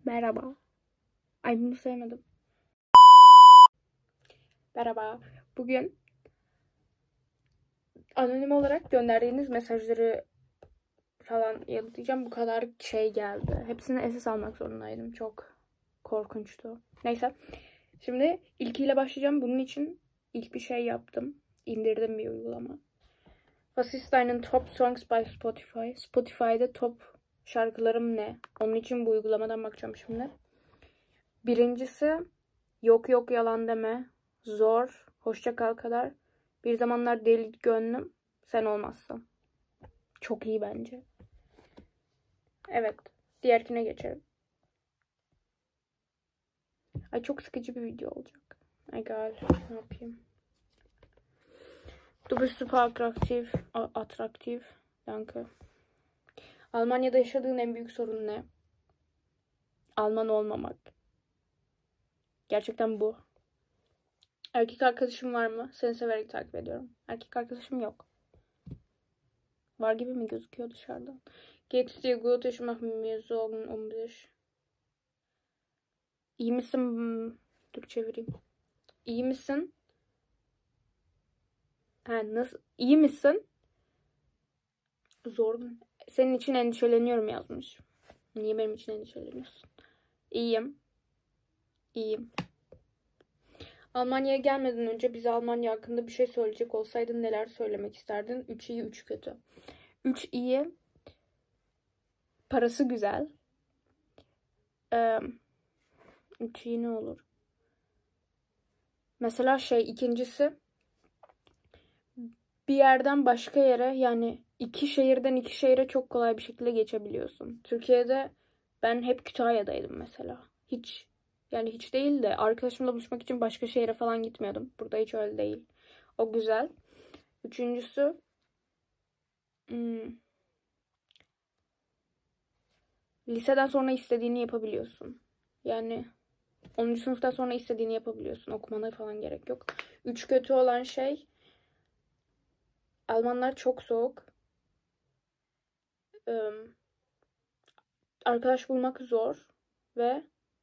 Merhaba. Ay bunu sevmedim. Merhaba. Bugün anonim olarak gönderdiğiniz mesajları falan yanıtlayacağım. Bu kadar şey geldi. Hepsini SS almak zorundaydım. Çok korkunçtu. Neyse. Şimdi ilkiyle başlayacağım. Bunun için ilk bir şey yaptım. İndirdim bir uygulama. Fasistein'in Top Songs by Spotify. Spotify'da top şarkılarım ne? Onun için bu uygulamadan bakacağım şimdi. Birincisi Yok Yok Yalan Deme, Zor, Hoşça Kal Kadar, Bir Zamanlar Deli Gönlüm, Sen Olmazsan. Çok iyi bence. Evet. Diğerkine geçelim. Ay çok sıkıcı bir video olacak. Egal. Ne yapayım? Du bist super attraktiv. Danke. Almanya'da yaşadığın en büyük sorun ne? Alman olmamak. Gerçekten bu. Erkek arkadaşım var mı? Seni severek takip ediyorum. Erkek arkadaşım yok. Var gibi mi gözüküyor dışarıdan? Geht's dir gut? Ich mache mir Sorgen um dich. İyi misin? Dur çevireyim. İyi misin? Ha, nasıl? İyi misin? Zor. Senin için endişeleniyorum yazmış. Niye benim için endişeleniyorsun? İyiyim. İyiyim. Almanya'ya gelmeden önce bize Almanya hakkında bir şey söyleyecek olsaydın neler söylemek isterdin? 3 iyi, 3 kötü. 3 iyi. Parası güzel. 3 iyi ne olur? Mesela ikincisi bir yerden başka yere, yani iki şehirden iki şehire çok kolay bir şekilde geçebiliyorsun. Türkiye'de ben hep Kütahya'daydım mesela. Hiç değil de arkadaşımla buluşmak için başka şehre falan gitmiyordum. Burada hiç öyle değil. O güzel. Üçüncüsü liseden sonra istediğini yapabiliyorsun. Yani 10. sınıftan sonra istediğini yapabiliyorsun. Okumana falan gerek yok. 3 kötü olan şey, Almanlar çok soğuk. Arkadaş bulmak zor ve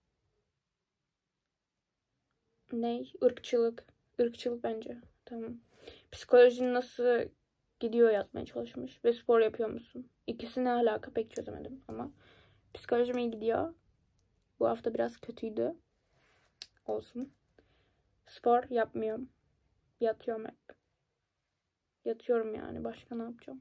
ırkçılık. Irkçılık bence. Tamam. Psikolojin nasıl gidiyor yazmaya çalışmış. Ve spor yapıyor musun? İkisi ne alaka pek çözemedim ama psikolojim iyi gidiyor. Bu hafta biraz kötüydü. Olsun. Spor yapmıyorum. Yatıyorum hep. Yatıyorum yani. Başka ne yapacağım?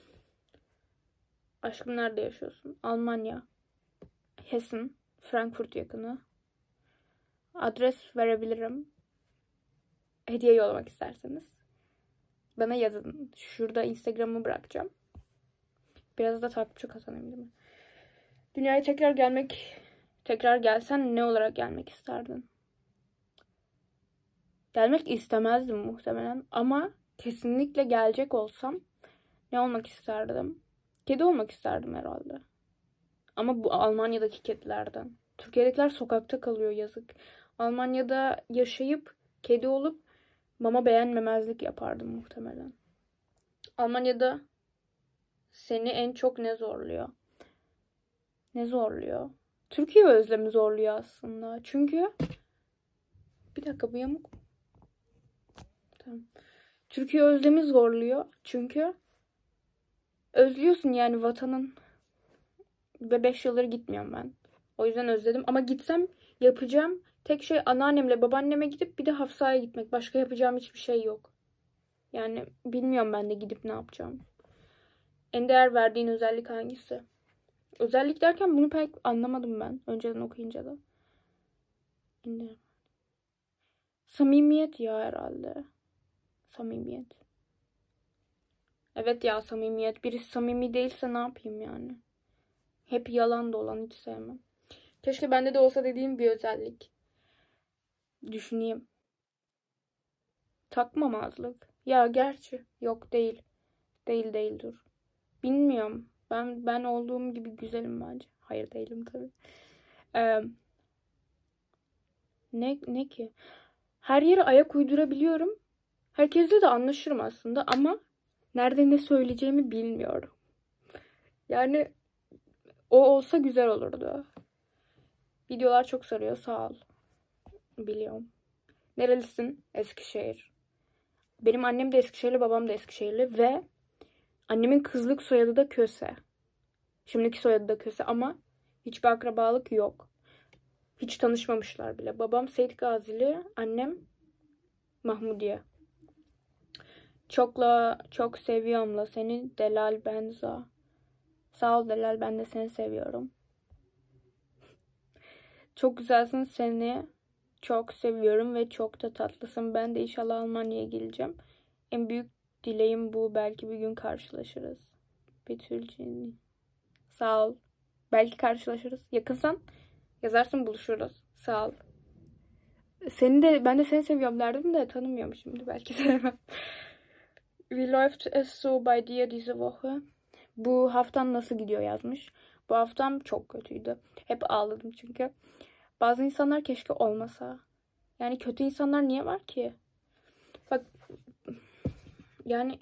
Aşkım nerede yaşıyorsun? Almanya. Hessen. Frankfurt yakını. Adres verebilirim. Hediye yollamak isterseniz. Bana yazın. Şurada Instagram'ımı bırakacağım. Biraz da takipçi kazanayım değil mi? Dünyaya tekrar gelsen ne olarak gelmek isterdin? Gelmek istemezdim muhtemelen ama kesinlikle gelecek olsam ne olmak isterdim? Kedi olmak isterdim herhalde. Ama bu Almanya'daki kedilerden. Türkiye'dekiler sokakta kalıyor, yazık. Almanya'da yaşayıp kedi olup mama beğenmemezlik yapardım muhtemelen. Almanya'da seni en çok ne zorluyor? Ne zorluyor? Türkiye özlemi zorluyor aslında. Çünkü bir dakika, bu yamuk. Tamam. Türkiye özlemi zorluyor. Çünkü özlüyorsun yani vatanın. Ve 5 yıldır gitmiyorum ben. O yüzden özledim. Ama gitsem yapacağım tek şey anneannemle babaanneme gidip bir de Hafsa'ya gitmek. Başka yapacağım hiçbir şey yok. Yani bilmiyorum ben de gidip ne yapacağım. En değer verdiğin özellik hangisi? Özellik derken bunu pek anlamadım ben. Önceden okuyunca da. Samimiyet ya herhalde. Samimiyet. Evet ya, samimiyet. Birisi samimi değilse ne yapayım yani? Hep yalan dolan, hiç sevmem. Keşke bende de olsa dediğim bir özellik. Düşüneyim. Takmamazlık. Ya gerçi yok, değil. Değil dur. Bilmiyorum. Ben olduğum gibi güzelim bence. Hayır, değilim tabii. Ne ki? Her yere ayak uydurabiliyorum. Herkesle de anlaşırım aslında ama nerede ne söyleyeceğimi bilmiyorum. Yani o olsa güzel olurdu. Videolar çok sarıyor. Sağ ol. Biliyorum. Nerelisin? Eskişehir. Benim annem de Eskişehirli, babam da Eskişehirli ve annemin kızlık soyadı da Köse. Şimdiki soyadı da Köse ama hiçbir akrabalık yok. Hiç tanışmamışlar bile. Babam Seyit Gazili, annem Mahmudiye. Çok seviyorumla seni Delal Benza. Sağ ol Delal, ben de seni seviyorum. Çok güzelsin, seni çok seviyorum ve çok da tatlısın. Ben de inşallah Almanya'ya geleceğim. En büyük dileğim bu. Belki bir gün karşılaşırız. Betülciğim. Sağ ol. Belki karşılaşırız. Yakınsan yazarsın, buluşuruz. Sağ ol. Ben de seni seviyorum derdim de tanımıyorum şimdi. Belki sevmem. Wie läuft es so bei dir diese Woche? Bu haftan nasıl gidiyor yazmış. Bu haftam çok kötüydü. Hep ağladım çünkü. Bazı insanlar keşke olmasa. Yani kötü insanlar niye var ki? Bak yani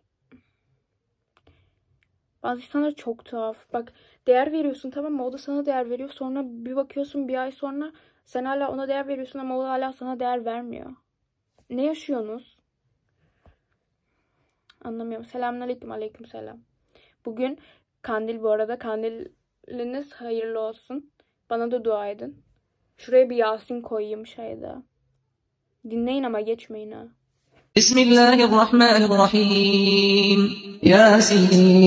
bazı insanlar çok tuhaf. Bak değer veriyorsun, tamam mı? O da sana değer veriyor. Sonra bir bakıyorsun bir ay sonra sen hala ona değer veriyorsun ama o hala sana değer vermiyor. Ne yaşıyorsunuz? Anlamıyorum. Selamünaleyküm. Aleykümselam. Bugün kandil bu arada. Kandiliniz hayırlı olsun. Bana da dua edin. Şuraya bir Yasin koyayım şeyde. Dinleyin ama geçmeyin ha. Bismillahirrahmanirrahim. Yasin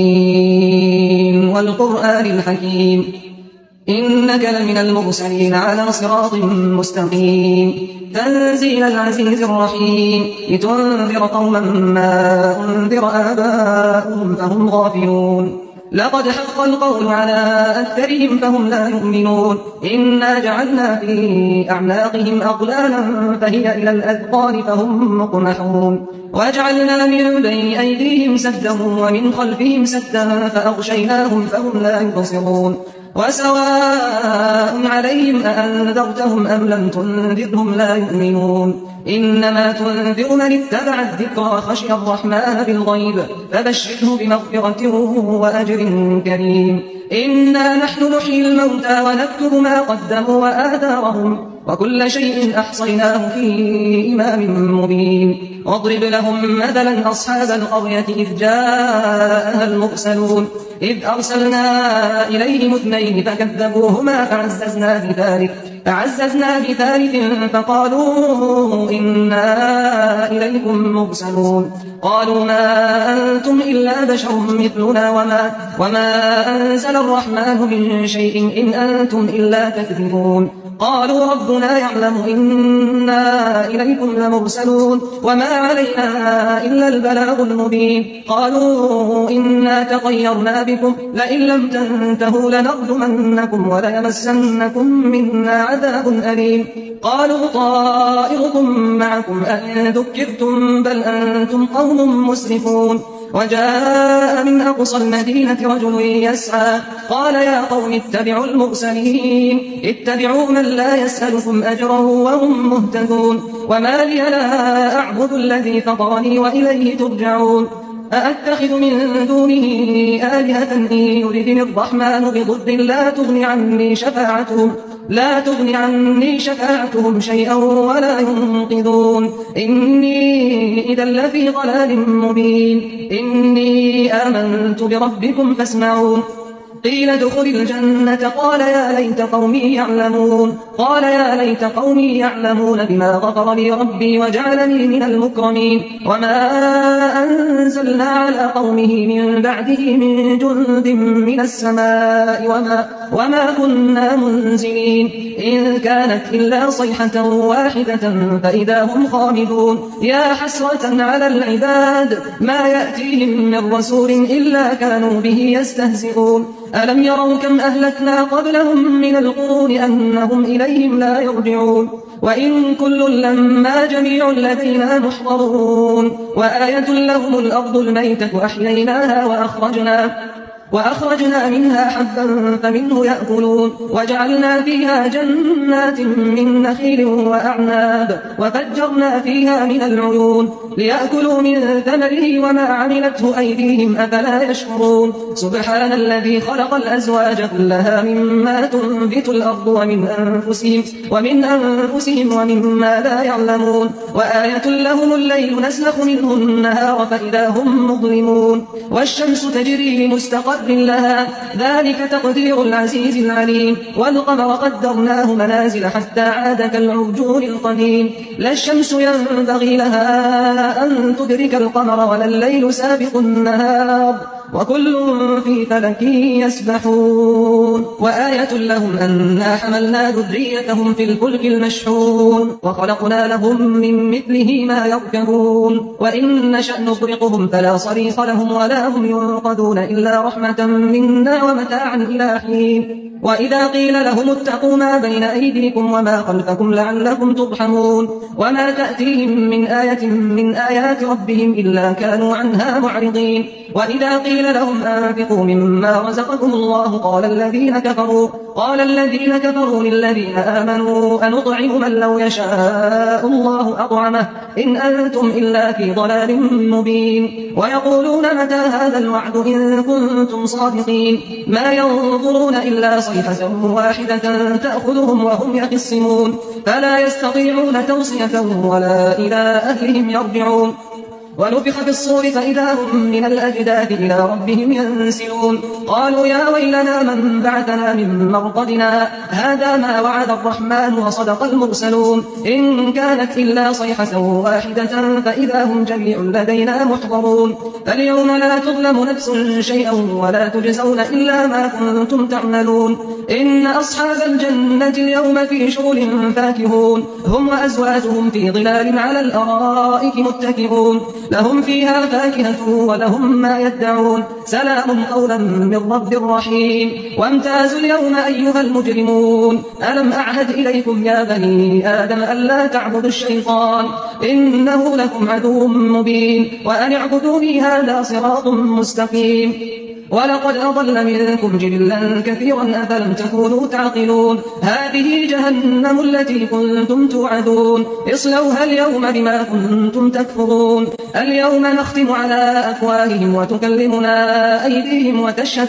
vel Kur'anil hakim. İnneke leminel murselin ala sıratın müstakim. Tenzilel azizir rahim. Litunzira kavmen ma unzira âbâuhum fehum gâfilûn. لقد حق القول على أكثرهم فهم لا يؤمنون إنا جعلنا في أعناقهم أغلالا فهي إلى الأذقان فهم مقمحون وجعلنا من بين أيديهم سدا ومن خلفهم سدا فأغشيناهم فهم لا يبصرون وسواء عليهم أأنذرتهم أم لم تنذرهم لا يؤمنون إنما تنذر من اتبع الذكر وخشي الرحمن بالغيب فبشره بمغفرة وأجر كريم إنا نحن نحيي الموتى ونكتب ما قدموا وآثارهم وكل شيء أحصيناه في إمام مبين واضرب لهم مثلا أصحاب القرية إذ جاءها المرسلون إذ أرسلنا إليهم اثنين فكذبوهما فعززنا بثالث فقالوا إنا إليكم مرسلون قالوا ما أنتم إلا بشر مثلنا وما أنزل الرحمن من شيء إن أنتم إلا تكذبون قالوا ربنا يعلم إنا إليكم لمرسلون وما علينا إلا البلاغ المبين قالوا إنا تطيرنا بكم لئن لم تنتهوا لنرجمنكم وليمسنكم منا عذاب أليم قالوا طائركم معكم أئن ذكرتم بل أنتم قوم مسرفون وجاء من أقصى المدينة رجل يسعى قال يا قوم اتبعوا المرسلين اتبعوا من لا يسألكم أجرا وهم مهتدون وما لي لا أعبد الذي فطرني وإليه ترجعون أأتخذ من دونه آلهة إن يردني الرحمن بضر لا تغني عني شفاعتهم شيئا ولا ينقذون إني إذا لفي ضلال مبين إني آمنت بربكم فاسمعون قيل ادخل الجنة قال يا ليت قومي يعلمون بما غفر لي ربي وجعلني من المكرمين وما أنزلنا على قومه من بعده من جند من السماء وما كنا منزلين إن كانت إلا صيحة واحدة فإذا هم خامدون يا حسرة على العباد ما يأتيهم من رسول إلا كانوا به يستهزئون ألم يروا كم أهلكنا قبلهم من القرون أنهم إليهم لا يرجعون وإن كل لما جميع لدينا محضرون وآية لهم الأرض الميتة أحييناها وأخرجنا منها حبا فمنه يأكلون وجعلنا فيها جنات من نخيل وأعناب وفجرنا فيها من العيون ليأكلوا من ثمره وما عملته أيديهم أفلا يشكرون سبحان الذي خلق الأزواج كلها مما تنبت الأرض ومن أنفسهم ومما لا يعلمون وآية لهم الليل نسلخ منه النهار فإذا هم مظلمون والشمس تجري لمستقر لها ذلك تقدير العزيز العليم والقمر قدرناه منازل حتى عاد كالعرجون القديم لا الشمس ينبغي لها أن تدرك القمر ولا الليل سابق النهار وكل في فلك يسبحون وآية لهم أنا حملنا ذريتهم في الفلك المشحون وخلقنا لهم من مثله ما يركبون وإن نشأ نغرقهم فلا صريخ لهم ولا هم ينقذون إلا رحمة منا ومتاعا إلى حين وإذا قيل لهم اتقوا ما بين أيديكم وما خلفكم لعلكم ترحمون وما تأتيهم من آية من آيات ربهم إلا كانوا عنها معرضين وإذا قيل لهم أنفقوا مما رزقكم الله قال الذين كفروا للذين آمنوا أنطعم من لو يشاء الله أطعمه إن أنتم إلا في ضلال مبين ويقولون متى هذا الوعد إن كنتم صادقين ما ينظرون إلا صيحة واحدة تأخذهم وهم يخصمون فلا يستطيعون توصية ولا إلى أهلهم يرجعون ونفخ في الصور فإذا هم من الأجداث إلى ربهم ينسلون قالوا يا ويلنا من بعثنا من مرقدنا هذا ما وعد الرحمن وصدق المرسلون إن كانت إلا صيحة واحدة فإذا هم جميع لدينا محضرون فاليوم لا تظلم نفس شيئا ولا تجزون إلا ما كنتم تعملون إن أصحاب الجنة اليوم في شغل فاكهون هم وأزواجهم في ظلال على الأرائك متكئون لهم فيها فاكهة ولهم ما يدعون سلام قولا من رب رحيم وامتازوا اليوم أيها المجرمون ألم أعهد إليكم يا بني آدم ألا تعبدوا الشيطان إنه لكم عدو مبين وأن اعبدوني هذا صراط مستقيم ولقد أضل منكم جبلا كثيرا أفلم تكونوا تعقلون هذه جهنم التي كنتم توعدون اصلوها اليوم بما كنتم تكفرون اليوم نختم على أفواههم وتكلمنا أيديهم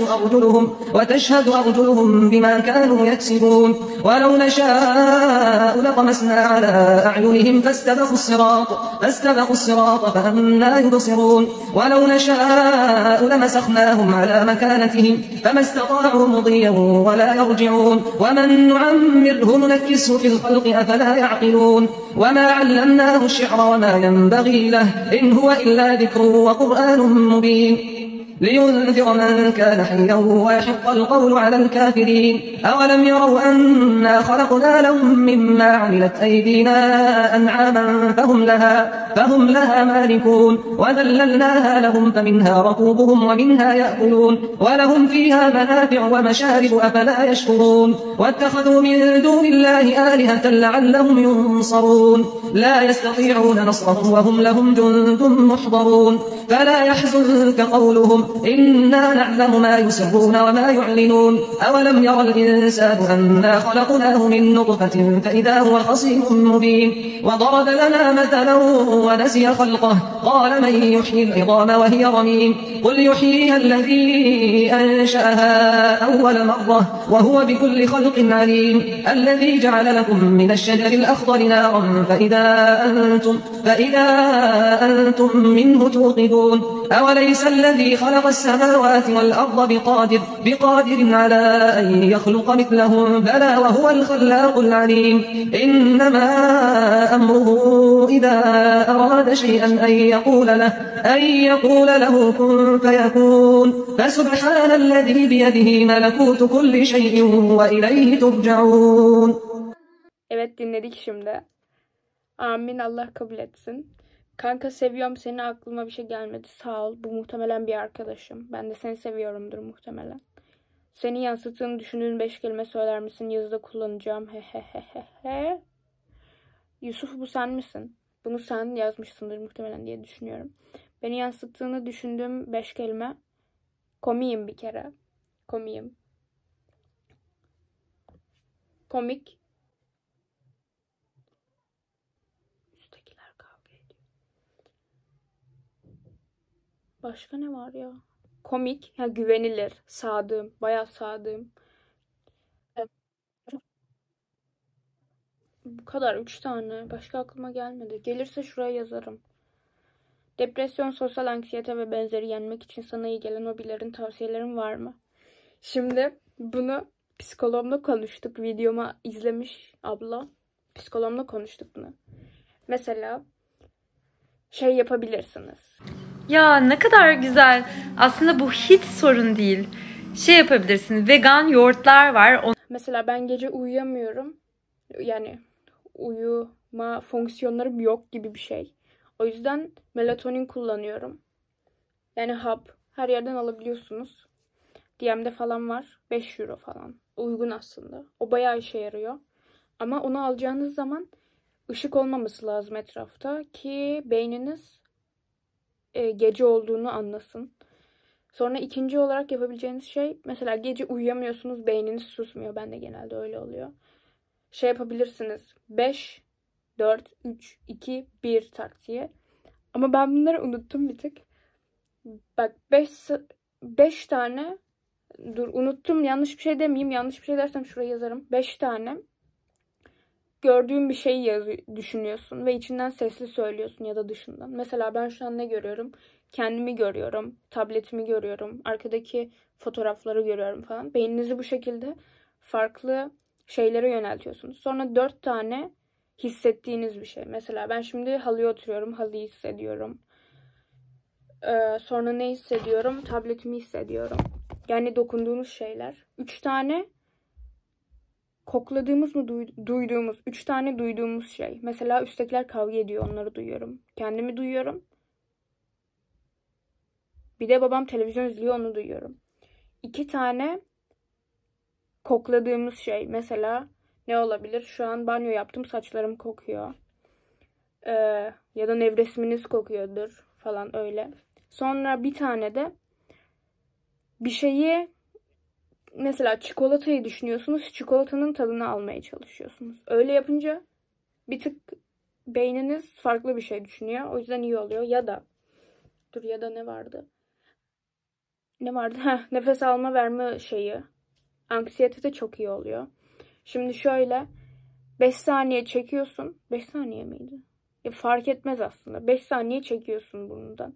وتشهد أرجلهم بما كانوا يكسبون ولو نشاء لطمسنا على أعينهم فاستبقوا الصراط فأنا يبصرون ولو نشاء لمسخناهم على مكانتهم فما استطاعوا مضيا ولا يرجعون ومن نعمره ننكسه في الخلق أفلا يعقلون وما علمناه الشعر وما ينبغي له إن هو إلا ذكر وقرآن مبين لينذر من كان حيا ويحق القول على الكافرين أولم يروا أنا خلقنا لهم مما عملت أيدينا أنعاما فهم لها مالكون وذللناها لهم فمنها ركوبهم ومنها يأكلون ولهم فيها منافع ومشارب أفلا يشكرون واتخذوا من دون الله آلهة لعلهم ينصرون لا يستطيعون نصرهم وهم لهم جند محضرون فلا يحزنك قولهم إنا نعلم ما يسرون وما يعلنون أولم يرى الإنسان أنا خلقناه من نطفة فإذا هو خصيم مبين وضرب لنا مثلا ونسي خلقه قال من يحيي العظام وهي رميم قل يحييها الذي أنشأها أول مرة وهو بكل خلق عليم الذي جعل لكم من الشجر الأخضر نارا فإذا أنتم منه توقدون أوليس الذي خلق السماوات والأرض بقادر على أن يخلق مثلهم بلى وهو الخلاق العليم إنما أمره إذا أراد شيئا أن يقول له كن فيكون فسبحان الذي بيده ملكوت كل شيء وإليه ترجعون. Evet, dinledik şimdi. Amin, Allah kabul etsin. Kanka seviyorum seni, aklıma bir şey gelmedi. Sağ ol. Bu muhtemelen bir arkadaşım. Ben de seni seviyorumdur muhtemelen. Seni yansıttığını düşündüğün 5 kelime söyler misin? Yazıda kullanacağım. Hehehehe. Yusuf, bu sen misin? Bunu sen yazmışsındır muhtemelen diye düşünüyorum. Beni yansıttığını düşündüğüm 5 kelime. Komiyim bir kere. Komiyim. Komik. Üsttekiler kavga ediyor. Başka ne var ya? Komik. Ya güvenilir. Sadığım. Bayağı sadığım. Bu kadar. 3 tane. Başka aklıma gelmedi. Gelirse şuraya yazarım. Depresyon, sosyal anksiyete ve benzeri yenmek için sana iyi gelen hobilerin, tavsiyelerin var mı? Şimdi bunu psikologla konuştuk. Videoma izlemiş abla. Psikologla konuştuk bunu. Mesela şey yapabilirsiniz. Ya ne kadar güzel. Aslında bu hiç sorun değil. Şey yapabilirsin. Vegan yoğurtlar var. Mesela ben gece uyuyamıyorum. Yani uyuma fonksiyonlarım yok gibi bir şey. O yüzden melatonin kullanıyorum. Yani hap. Her yerden alabiliyorsunuz. DM'de falan var. 5 euro falan. Uygun aslında. O bayağı işe yarıyor. Ama onu alacağınız zaman ışık olmaması lazım etrafta ki beyniniz gece olduğunu anlasın. Sonra ikinci olarak yapabileceğiniz şey mesela gece uyuyamıyorsunuz, beyniniz susmuyor. Ben de genelde öyle oluyor. Şey yapabilirsiniz. 5, 4, 3, 2, 1 taktiği. Ama ben bunları unuttum bir tık. Bak 5 tane dur unuttum, yanlış bir şey demeyeyim. Yanlış bir şey dersem şuraya yazarım. 5 tane gördüğün bir şeyi düşünüyorsun ve içinden sesli söylüyorsun ya da dışından. Mesela ben şu an ne görüyorum? Kendimi görüyorum, tabletimi görüyorum, arkadaki fotoğrafları görüyorum falan. Beyninizi bu şekilde farklı şeylere yöneltiyorsunuz. Sonra 4 tane hissettiğiniz bir şey. Mesela ben şimdi halıya oturuyorum, halıyı hissediyorum. Sonra ne hissediyorum? Tabletimi hissediyorum. Yani dokunduğunuz şeyler. 3 tane kokladığımız mı duyduğumuz? 3 tane duyduğumuz şey. Mesela üsttekiler kavga ediyor, onları duyuyorum. Kendimi duyuyorum. Bir de babam televizyon izliyor, onu duyuyorum. 2 tane kokladığımız şey. Mesela ne olabilir? Şu an banyo yaptım, saçlarım kokuyor. Ya da nevresiminiz kokuyordur falan öyle. Sonra bir tane de bir şeyi, mesela çikolatayı düşünüyorsunuz. Çikolatanın tadını almaya çalışıyorsunuz. Öyle yapınca bir tık beyniniz farklı bir şey düşünüyor. O yüzden iyi oluyor. Ya da dur, ya da ne vardı? Ne vardı? Heh, nefes alma verme şeyi. Anksiyete de çok iyi oluyor. Şimdi şöyle 5 saniye çekiyorsun. 5 saniye miydi? Fark etmez aslında. 5 saniye çekiyorsun burnundan.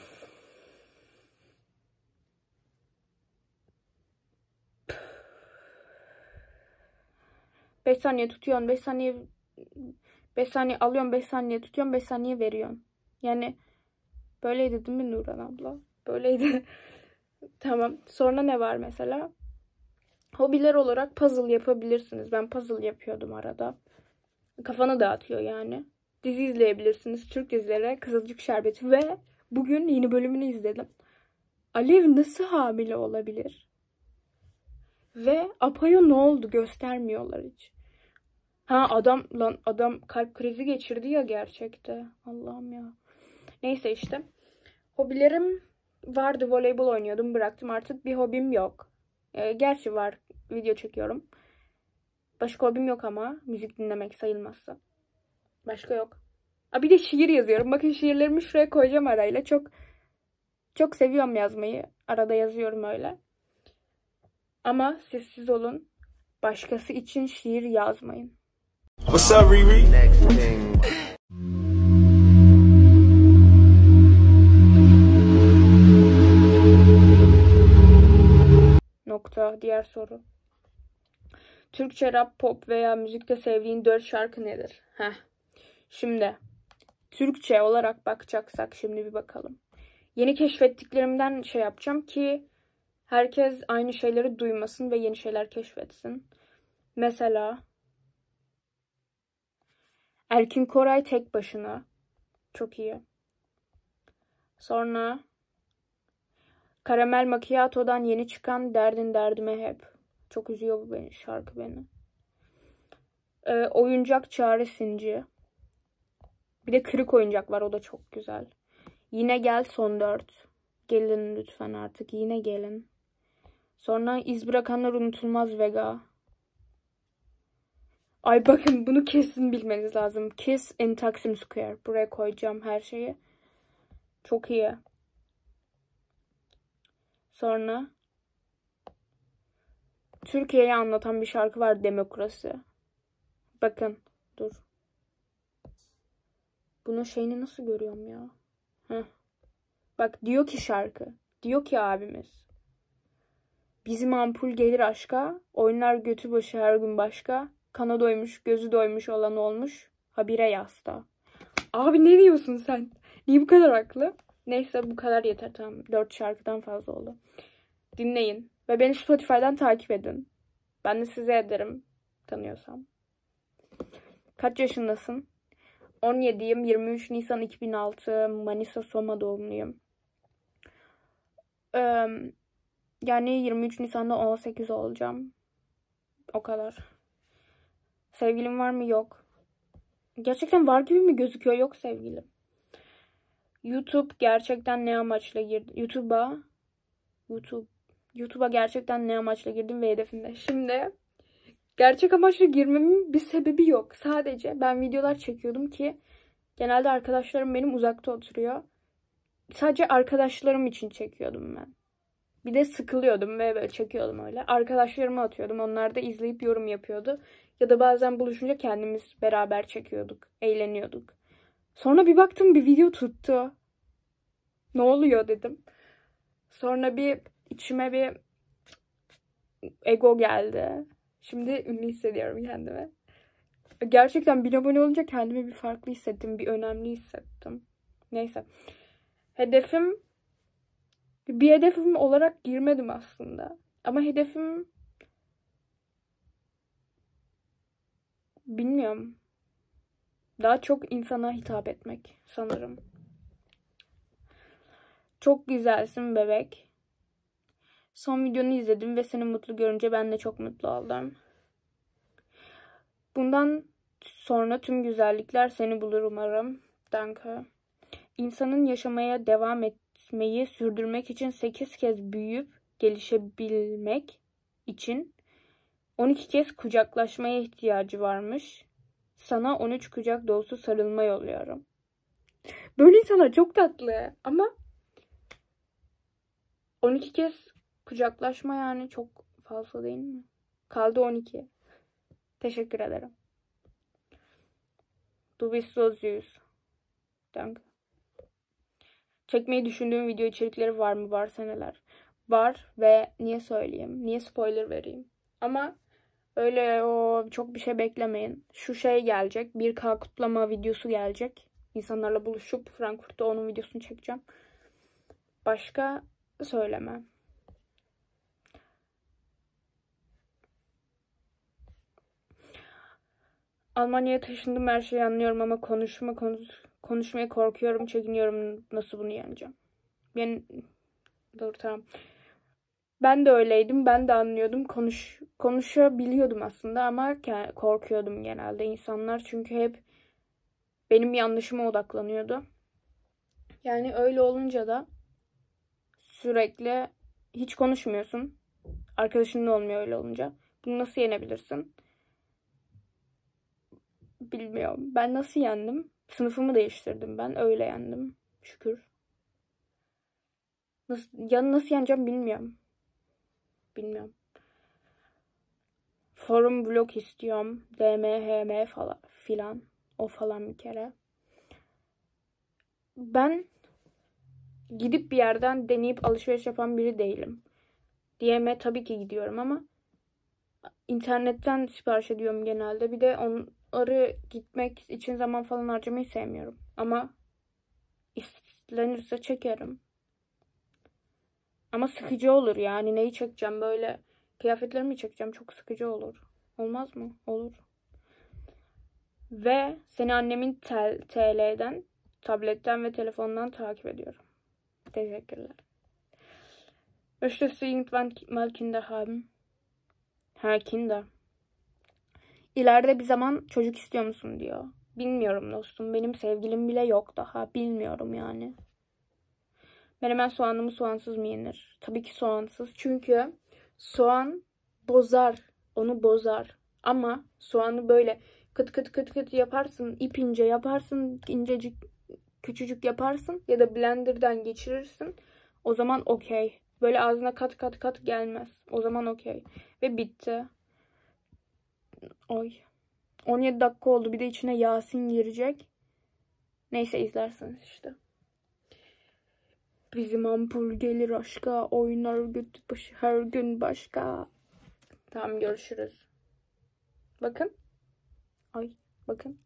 5 saniye tutuyorsun. 5 saniye alıyorsun. 5 saniye tutuyorsun. 5 saniye veriyorsun. Yani böyleydi değil mi Nurhan abla? Böyleydi. Tamam. Sonra ne var mesela? Hobiler olarak puzzle yapabilirsiniz. Ben puzzle yapıyordum arada. Kafanı dağıtıyor yani. Dizi izleyebilirsiniz. Türk dizileri, Kızılcık Şerbeti ve bugün yeni bölümünü izledim. Alev nasıl hamile olabilir? Ve Apo'ya ne oldu? Göstermiyorlar hiç. Ha adam kalp krizi geçirdi ya gerçekte. Allah'ım ya. Neyse işte. Hobilerim vardı. Voleybol oynuyordum. Bıraktım. Artık bir hobim yok. Gerçi var. Video çekiyorum. Başka hobim yok ama. Müzik dinlemek sayılmazsa. Başka yok. Bir de şiir yazıyorum. Bakın şiirlerimi şuraya koyacağım arayla. Çok seviyorum yazmayı. Arada yazıyorum öyle. Ama siz olun. Başkası için şiir yazmayın. What's up, Riri? Next thing. Nokta. Diğer soru. Türkçe rap, pop veya müzikte sevdiğin 4 şarkı nedir? Şimdi Türkçe olarak bakacaksak şimdi bir bakalım. Yeni keşfettiklerimden şey yapacağım ki herkes aynı şeyleri duymasın ve yeni şeyler keşfetsin. Mesela Erkin Koray Tek Başına. Çok iyi. Sonra Karamel Macchiato'dan yeni çıkan Derdin Derdime Hep. Çok üzüyor bu şarkı beni. Oyuncak Çaresinci. Bir de Kırık Oyuncak var, o da çok güzel. Yine Gel Son 4. gelin lütfen artık. Yine gelin. Sonra iz bırakanlar unutulmaz Vega. Ay bakın bunu kesin bilmeniz lazım. Kiss in Taksim Square. Buraya koyacağım her şeyi. Çok iyi. Sonra Türkiye'yi anlatan bir şarkı var, Demokrasi. Bakın dur. Bunun şeyini nasıl görüyorum ya? Heh. Bak diyor ki şarkı. Diyor ki abimiz. Bizim ampul gelir aşka. Oynar götü başı her gün başka. Kana doymuş, gözü doymuş olan olmuş. Habire yasta. Abi ne diyorsun sen? Niye bu kadar haklı? Neyse bu kadar yeter, tamam. 4 şarkıdan fazla oldu. Dinleyin. Ve beni Spotify'dan takip edin. Ben de size ederim. Tanıyorsam. Kaç yaşındasın? 17'yim. 23 Nisan 2006. Manisa Soma doğumluyum. Yani 23 Nisan'da 18 olacağım. O kadar. Sevgilim var mı? Yok. Gerçekten var gibi mi gözüküyor? Yok sevgilim. YouTube gerçekten ne amaçla girdim? YouTube'a gerçekten ne amaçla girdim ve hedefimde. Şimdi gerçek amaçla girmemin bir sebebi yok. Sadece ben videolar çekiyordum ki genelde arkadaşlarım benim uzakta oturuyor. Sadece arkadaşlarım için çekiyordum ben. Bir de sıkılıyordum ve böyle çekiyordum öyle. Arkadaşlarıma atıyordum. Onlar da izleyip yorum yapıyordu. Ya da bazen buluşunca kendimiz beraber çekiyorduk. Eğleniyorduk. Sonra bir baktım bir video tuttu. Ne oluyor dedim. Sonra bir içime bir ego geldi. Şimdi ünlü hissediyorum kendimi. Gerçekten 1000 abone olunca kendimi bir farklı hissettim. Bir önemli hissettim. Neyse. Bir hedefim olarak girmedim aslında. Ama hedefim bilmiyorum. Daha çok insana hitap etmek sanırım. Çok güzelsin bebek. Son videonu izledim ve seni mutlu görünce ben de çok mutlu oldum. Bundan sonra tüm güzellikler seni bulur umarım. Danke. İnsanın yaşamaya devam etmeyi sürdürmek için 8 kez büyüyüp gelişebilmek için 12 kez kucaklaşmaya ihtiyacı varmış. Sana 13 kucak dolusu sarılma yolluyorum. Böyle insanlar çok tatlı ama 12 kez kucaklaşma yani çok fazla değil mi? Kaldı 12. Teşekkür ederim. Du bist so süß. Danke. Çekmeyi düşündüğüm video içerikleri var mı? Varsa neler? Var ve niye söyleyeyim? Niye spoiler vereyim? Ama öyle çok bir şey beklemeyin. Şu şey gelecek. 1K kutlama videosu gelecek. İnsanlarla buluşup Frankfurt'ta onun videosunu çekeceğim. Başka söylemem. Almanya'ya taşındım, her şeyi anlıyorum ama konuşmaya korkuyorum, çekiniyorum. Nasıl bunu yeneceğim? Dur tamam. Ben de öyleydim. Ben de anlıyordum. Konuşabiliyordum aslında ama korkuyordum genelde. İnsanlar çünkü hep benim yanlışıma odaklanıyordu. Yani öyle olunca da sürekli hiç konuşmuyorsun. Arkadaşın da olmuyor öyle olunca. Bunu nasıl yenebilirsin? Bilmiyorum. Ben nasıl yendim? Sınıfımı değiştirdim ben. Öyle yendim. Şükür. Nasıl yeneceğim bilmiyorum. Bilmiyorum. Forum vlog istiyorum. DMHM falan filan. O falan bir kere. Ben gidip bir yerden deneyip alışveriş yapan biri değilim. DM'e tabii ki gidiyorum ama internetten sipariş ediyorum genelde. Bir de onları gitmek için zaman falan harcamayı sevmiyorum. Ama istenirse çekerim. Ama sıkıcı olur yani. Neyi çekeceğim? Böyle kıyafetlerimi çekeceğim. Çok sıkıcı olur. Olmaz mı? Olur. Ve seni annemin TL'den, tabletten ve telefondan takip ediyorum. Teşekkürler. Möchtest du irgendwann mal Kinder haben? Ha, Kinder. İleride bir zaman çocuk istiyor musun diyor. Bilmiyorum dostum. Benim sevgilim bile yok daha. Bilmiyorum yani. Menemen soğanlı mı soğansız mı yenir? Tabii ki soğansız. Çünkü soğan bozar. Onu bozar. Ama soğanı böyle kıt kıt kıt kıt yaparsın. İp ince yaparsın. İncecik küçücük yaparsın. Ya da blenderdan geçirirsin. O zaman okey. Böyle ağzına kat kat kat gelmez. O zaman okey. Ve bitti. Oy. 17 dakika oldu. Bir de içine Yasin girecek. Neyse izlersiniz işte. Bizim ampul gelir aşka. Oynar götü başı her gün başka. Tamam görüşürüz. Bakın. Ay bakın.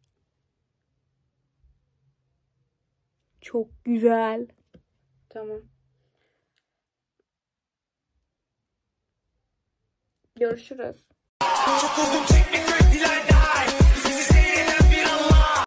Çok güzel. Tamam. Görüşürüz.